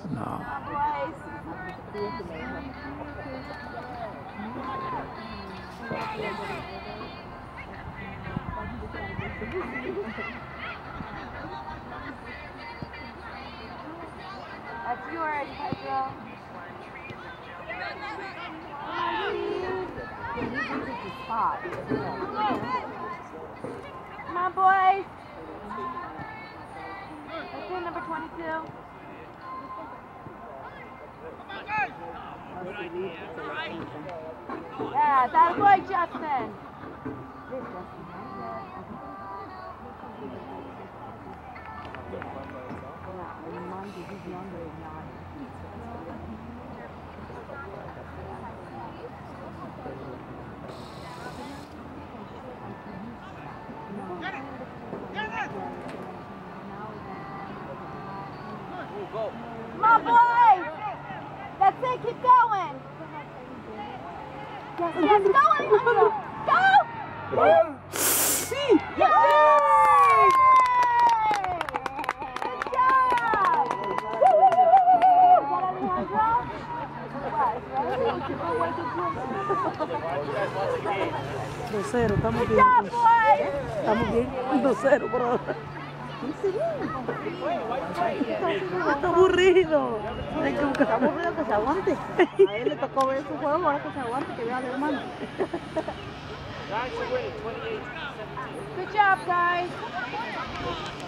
No. That's yours, Pedro. Come on, boys. That's in number 22. Yeah, that's boy, Justin. Come on, boys! That's it, keep going! Yes, yes, go, Alejandro! Go! Sí. Yay! Good job! Is that Alejandro? Dos cero, estamos Good bien. job, boys! Estamos bien. 2-0 por ahora. Está aburrido. Hay que buscar. Está aburrido que se aguante. A él le tocó ver su juego, ahora que se aguante, que vea al hermano. Good job, guys.